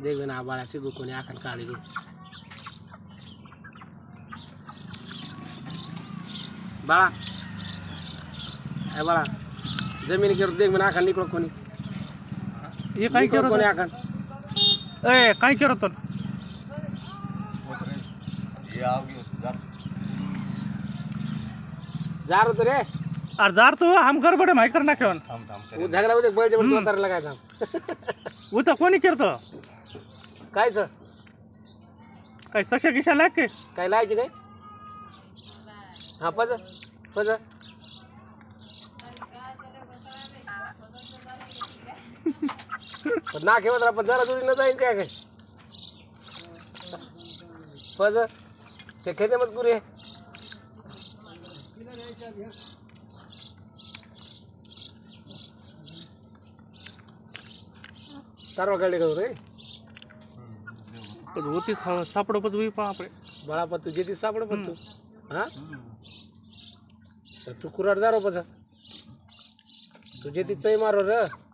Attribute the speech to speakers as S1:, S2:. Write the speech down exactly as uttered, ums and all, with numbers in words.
S1: देख ना बाळा सिगु कोणी आखन काळी गे बाळा ए बाळा जमीन के देख ना आखन निकलो कोणी
S2: ये काय
S1: निकलो
S2: करत
S1: कोणी आखन
S2: ए काय करत
S1: जा रहे तो रे
S2: अरे जार तू हम गडबड माहिती कर नाखेवन
S1: वो झगड़ा उदे बैठ जबर उतार लगाय था
S2: वो तर कोणी करतो
S1: कायच
S2: काय सशा गिशा लाग के
S1: काय लायची काय हा पज पज पण ना घेवत आपण जरा जुडी न जाईन काय काय पज से खेते मत पुरे तारवा गाडी गो रे
S2: पण होतीच सापडो पण होई पा आपले
S1: बळा पण तू जेती सापड पण तू हा तू कुराड दारो पजा तू जेती चै मारो रे